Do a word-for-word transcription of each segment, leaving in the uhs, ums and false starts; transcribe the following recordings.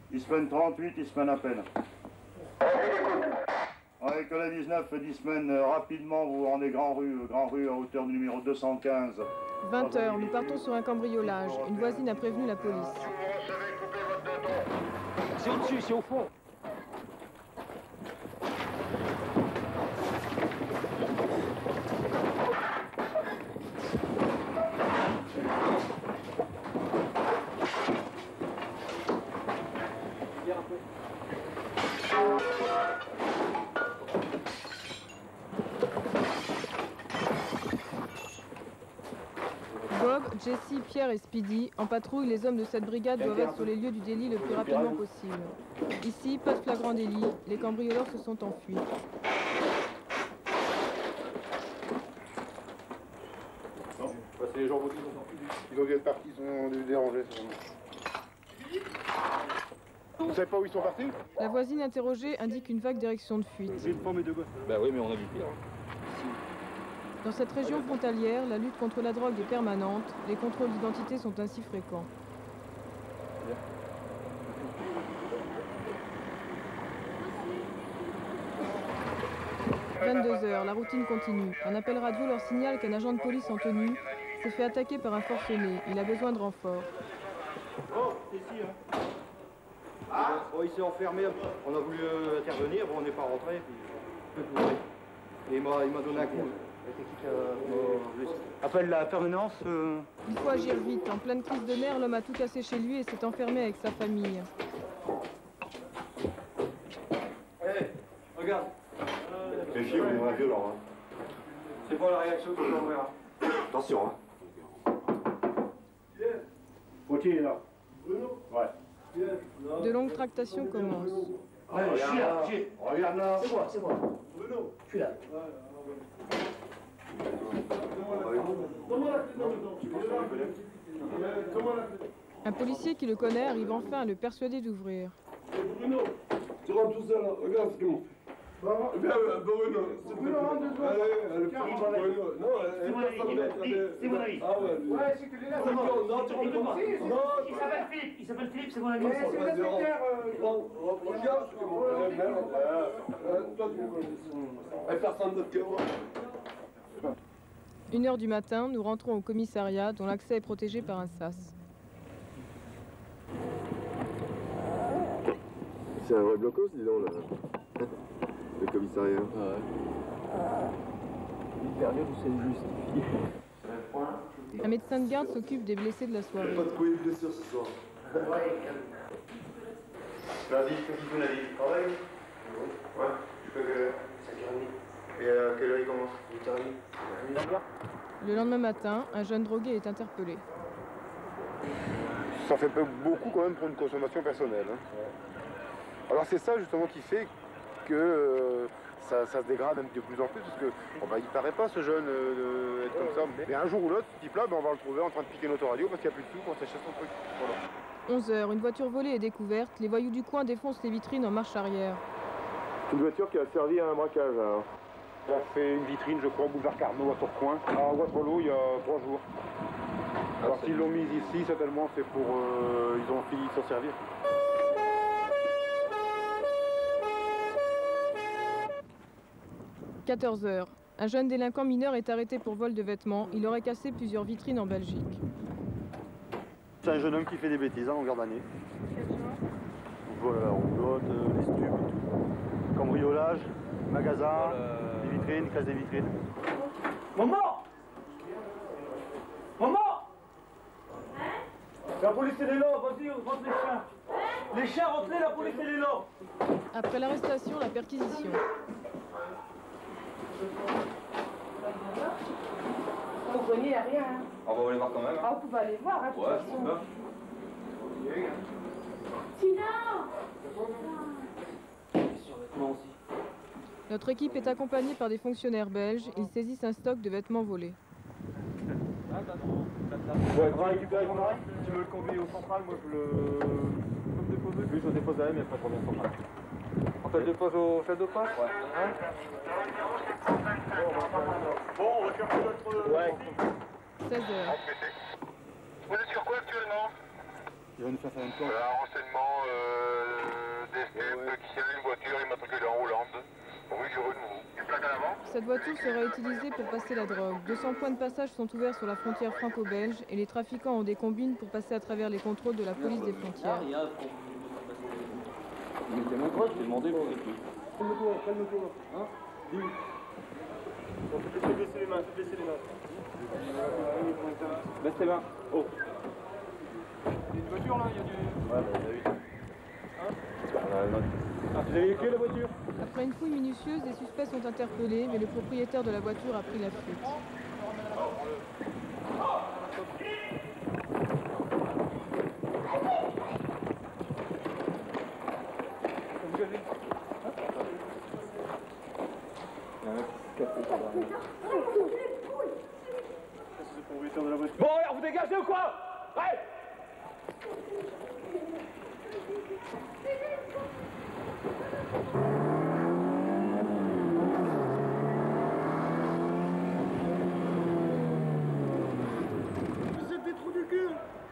Ils se mènent trente-huit, ils se mènent à peine. Avec la dix-neuf, dix semaines rapidement, vous vous rendez Grand Rue, Grand Rue à hauteur du numéro deux cent quinze. vingt heures, nous partons sur un cambriolage. Une voisine a prévenu la police. C'est au-dessus, c'est au fond. Bob, Jesse, Pierre et Speedy, en patrouille, les hommes de cette brigade doivent être sur les lieux du délit le plus rapidement possible. Ici, pas de flagrant délit, les cambrioleurs se sont enfuis. Non, c'est les gens qui sont enfuis. Ils ont dû être partis, ils sont dérangés. Vous savez pas où ils sont partis? La voisine interrogée indique une vague direction de fuite. J'ai une femme et deux gosses. Bah oui, mais on a vu pire. Dans cette région frontalière, la lutte contre la drogue est permanente. Les contrôles d'identité sont ainsi fréquents. vingt-deux heures, la routine continue. Un appel radio leur signale qu'un agent de police en tenue s'est fait attaquer par un forcené. Il a besoin de renfort. Oh, c'est ici, hein. Ah bon, il s'est enfermé, on a voulu euh, intervenir, bon, on n'est pas rentré, puis... Et il m'a donné un coup. Appelle la permanence. Euh... Il faut agir vite. En pleine crise de nerfs, l'homme a tout cassé chez lui et s'est enfermé avec sa famille. Hé, hey, regarde. Méfiez, vous êtes violent. Hein. C'est pas la réaction que l'on verra. Attention, hein. Faut-il là? Bruno? Ouais. De longues tractations commencent. Ouais, je suis là, regarde là. C'est moi, c'est moi. Bruno? Je suis là. Un policier qui le connaît arrive enfin à le persuader d'ouvrir. Bruno, tu rentres tout seul, regarde ce qu'ils m'ont fait. Viens, Bruno, c'est Bruno, rentre deux secondes. Allez, le petit Bruno. Non, elle c'est mon ami. Ah ouais, Ouais, c'est que les là, non, non, tu rentres pas. Non, il s'appelle Philippe, il s'appelle Philippe, c'est mon ami. c'est l'inspecteur. Regarde ce qu'ils m'ont fait. Toi, tu me connais. Personne d'autre que moi. Une heure du matin, nous rentrons au commissariat dont l'accès est protégé par un sas. C'est un vrai blocos, dis donc, là. Le commissariat. Ouais. Une période où c'est justifié. Un médecin de garde s'occupe des blessés de la soirée. Pas de coups de blessure ce soir. Lundi, qu'est-ce qu'il fait lundi? Travail? Ouais. Tu fais quelle heure? cinq heures trente. Et à quelle heure il commence? huit heures trente. Le lendemain matin, un jeune drogué est interpellé. Ça fait beaucoup quand même pour une consommation personnelle. Hein. Ouais. Alors c'est ça justement qui fait que euh, ça, ça se dégrade de plus en plus, parce que bon, bah, il paraît pas ce jeune euh, être comme ça. Mais un jour ou l'autre, ce type-là, bah, on va le trouver en train de piquer notre radio parce qu'il n'y a plus de sous pour s'acheter son truc. Voilà. onze heures, une voiture volée est découverte. Les voyous du coin défoncent les vitrines en marche arrière. C'est une voiture qui a servi à un braquage. Alors. On a fait une vitrine, je crois, au boulevard Carnot, à Tourcoing, à Waterloo, il y a trois jours. Alors s'ils l'ont mise ici, certainement c'est pour... Euh, ils ont fini de s'en servir. quatorze heures. Un jeune délinquant mineur est arrêté pour vol de vêtements. Il aurait cassé plusieurs vitrines en Belgique. C'est un jeune homme qui fait des bêtises, hein, en garde à vue. Voilà, la roulotte, les stupes et tout. Cambriolage, magasin, voilà. Des vitrines, casse des vitrines. Maman! Maman! La police elle est là, vas-y, rentre les chiens. Les chiens, rentrez, la police elle est là. Après l'arrestation, la perquisition. Au grenier, il n'y a rien. Hein. On va aller voir quand même. Ah, vous pouvez aller voir, hein, de toute Ouais, façon. je pense pas. Sinon Notre équipe est accompagnée par des fonctionnaires belges. Ils saisissent un stock de vêtements volés. Ouais, tu récupères ton mari? Tu veux le conduire au central? Moi je le... Je peux le déposer? Oui, je le dépose à elle, mais après je reviens au central. On fait le dépose au chef de poste? Ouais. Hein? Bon, on va chercher notre... Ouais. seize heures. Vous êtes sur quoi actuellement? Il va nous faire faire un plan. Un renseignement euh, des stupes qui servent une voiture immatriculée en Hollande, rue du Renouveau. Une plaque à l'avant. Cette voiture sera utilisée pour passer la drogue. deux cents points de passage sont ouverts sur la frontière franco-belge et les trafiquants ont des combines pour passer à travers les contrôles de la police des frontières. Il était mon pote, j'ai demandé pour les filles. Calme-toi, calme-toi. Hein Dis. Bon, faites baisser les mains, faites baisser les mains. Baisse tes mains. Oh. Il y a une voiture là, il y a du... Ouais, bah, t'as vu. Hein On a une autre. Ah, vous avez les clés de la voiture? Après une fouille minutieuse, les suspects sont interpellés, mais le propriétaire de la voiture a pris la fuite. Bon, alors vous dégagez ou quoi? Ouais. Vous êtes des trous du cul.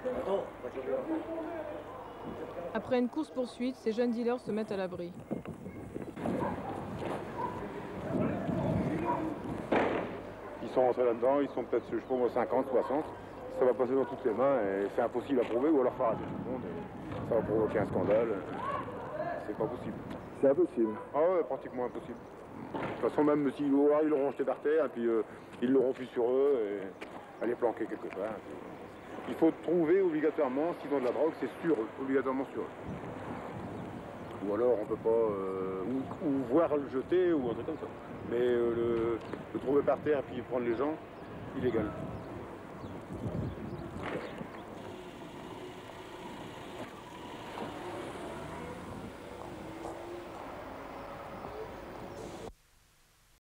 Après une course-poursuite, ces jeunes dealers se mettent à l'abri. Ils sont rentrés là-dedans, ils sont peut-être, je sais pas moi, cinquante, soixante. Ça va passer dans toutes les mains et c'est impossible à prouver ou alors faire arrêter tout le monde. Et ça va provoquer un scandale. C'est pas possible. C'est impossible. Ah ouais, pratiquement impossible. De toute façon, même s'ils ils l'auront jeté par terre et puis euh, ils l'auront plus sur eux et aller planquer quelque part. Il faut trouver obligatoirement, s'ils ont de la drogue, c'est sur eux, obligatoirement sur eux. Ou alors on peut pas, euh, ou, ou voir le jeter ou un truc comme ça. Mais euh, le, le trouver par terre et puis prendre les gens, illégal.